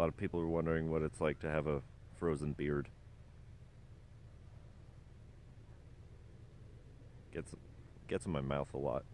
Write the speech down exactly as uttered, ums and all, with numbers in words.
lot of people are wondering what it's like to have a frozen beard. Gets gets in my mouth a lot.